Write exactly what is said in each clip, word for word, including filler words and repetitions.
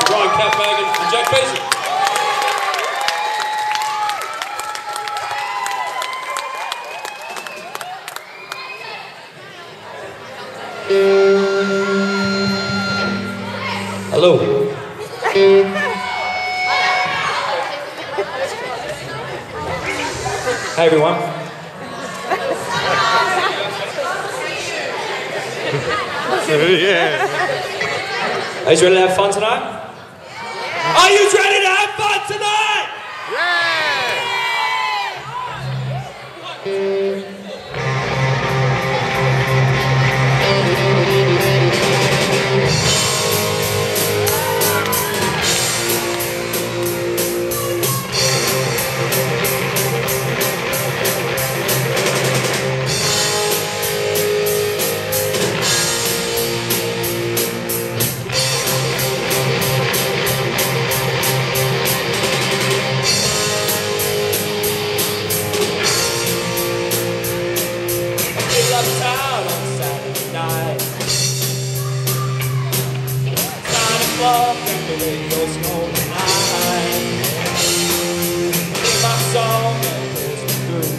Brian Catfagan and Jack Beasley. Hello. Hey everyone. Yeah. Are you ready to have fun tonight? Are you ready to have fun tonight? Uptown on Saturday night. Nine o'clock and the radio's on tonight. Hear my song and pulls me through.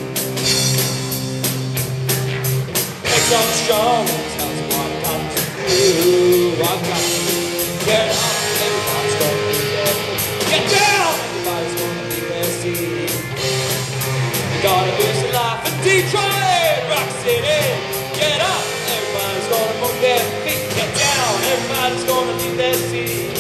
Makes on strong and tells me what I've got to do. I've got to get up, everybody's gonna be there. Get down, everybody's gonna be there. See, you gotta lose your life in Detroit, Rock City. Get up, everybody's gonna move their feet. Get down, everybody's gonna leave their seat.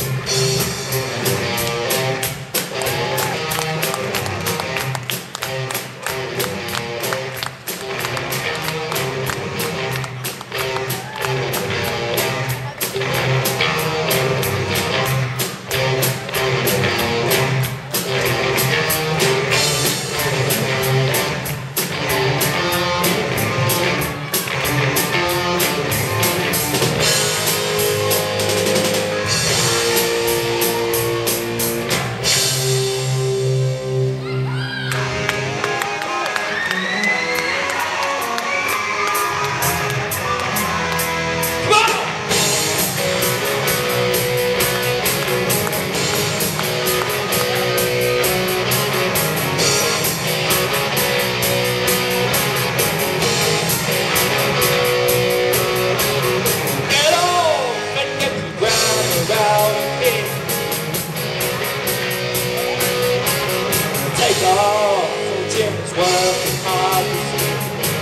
Take off, so Jim is working hard to see.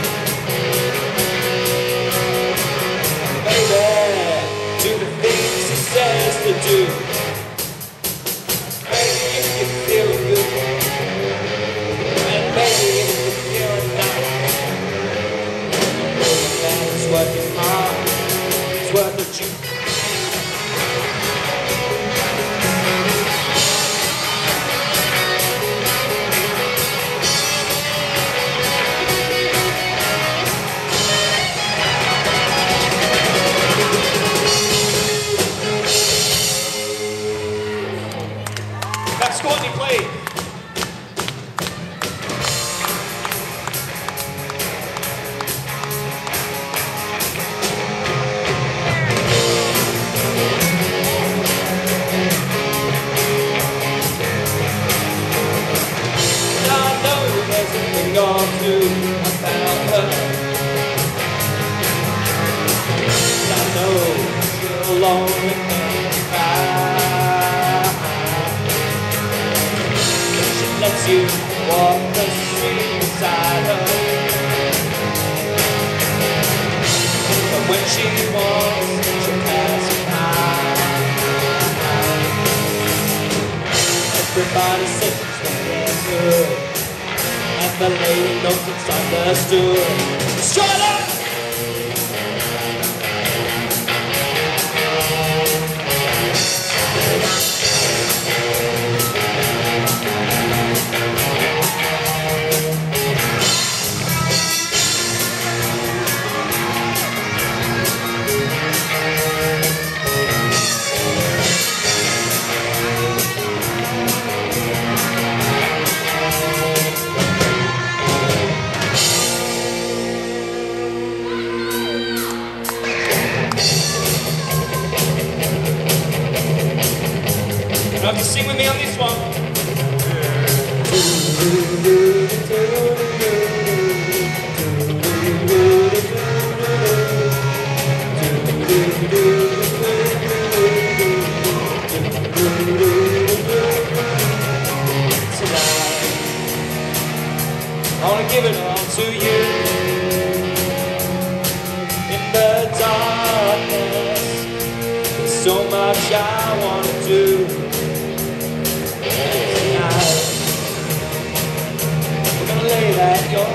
Baby, do the things he says to do. Baby, if you're feeling good, and baby, if you're feeling nice, the man's working hard, he's worth the juice. That's Courtney, please. I know there's a thing or two about her. I know she'll only think about. Lets you walk the street beside her. But when she wants, she'll pass you by. Everybody says she's looking good, and the lady knows it's understood. Shut up! So if you sing with me on this one. Tonight, I want to give it all to you. In the darkness, there's so much I want to do. Tonight, we're gonna lay that your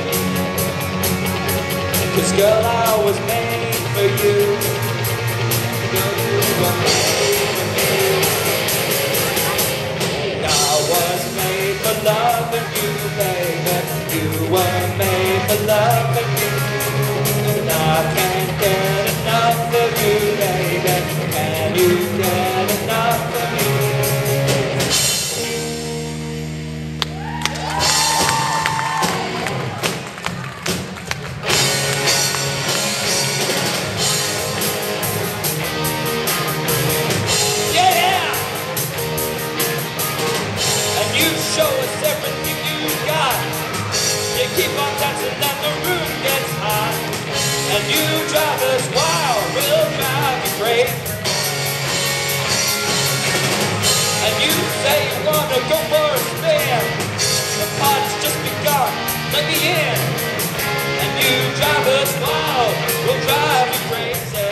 feet. 'Cause girl, I was made for you. Girl, you were made for me. And I was made for loving you, baby. You were made for loving you. And I can't get enough of you, baby. Can you get enough of me? Show us everything you got. You keep on dancing and the room gets hot. And you drive us wild, we'll drive you crazy. And you say you wanna go for a spin. The party's just begun, let me in. And you drive us wild, we'll drive you crazy.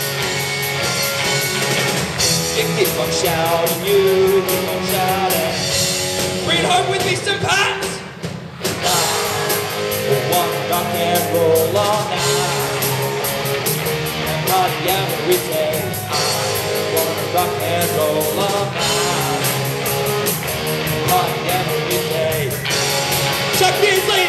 You keep on shouting, you keep on shouting. Bring it home with me, some pants! We want to rock and roll all night and party every day. We want to rock and roll all night, party every day. Chuck Beasley!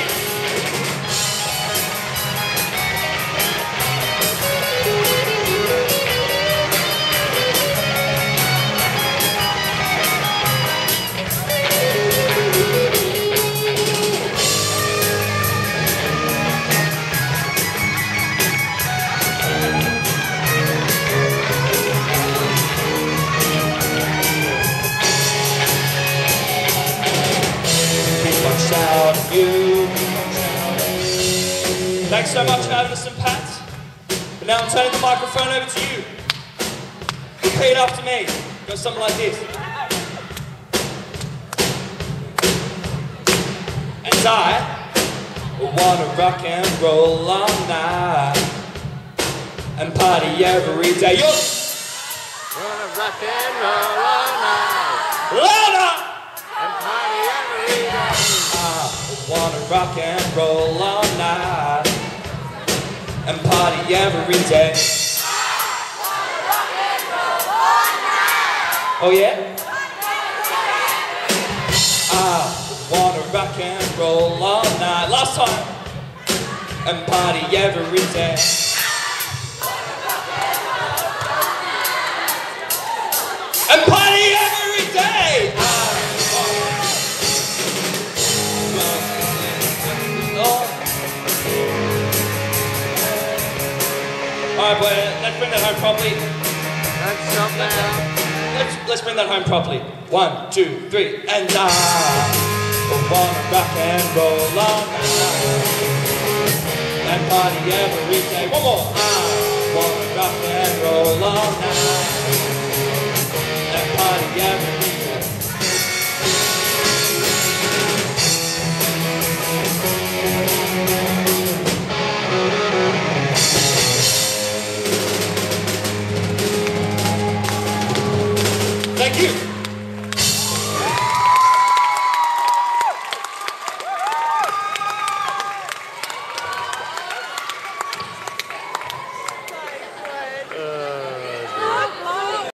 You. Thanks so much for having us, some Pats. But now I'm turning the microphone over to you. Repeat after me. Go something like this. And I wanna rock and roll all night and party every day. You wanna rock and roll all night. Louder! And party every day. I wanna rock and roll all night and party every day. I wanna rock and roll all night. Oh yeah? I wanna rock and roll all night. Last time. And party every day. And party every day. Alright, boy, let's bring that home properly. Let's jump down. Let's, let's bring that home properly. One, two, three, and I wanna rock and roll all night and party every day. One more. I wanna rock and roll all night